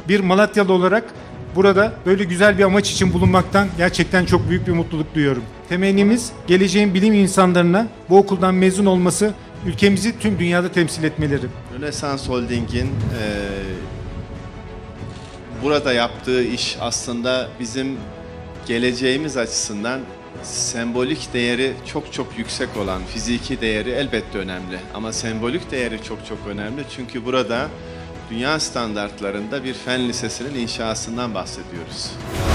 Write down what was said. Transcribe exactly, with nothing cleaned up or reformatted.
bir Malatyalı olarak burada böyle güzel bir amaç için bulunmaktan gerçekten çok büyük bir mutluluk duyuyorum. Temennimiz geleceğin bilim insanlarına bu okuldan mezun olması, ülkemizi tüm dünyada temsil etmeleri. Rönesans Holding'in e, burada yaptığı iş aslında bizim geleceğimiz açısından sembolik değeri çok çok yüksek olan, fiziki değeri elbette önemli. Ama sembolik değeri çok çok önemli çünkü burada dünya standartlarında bir fen lisesinin inşasından bahsediyoruz.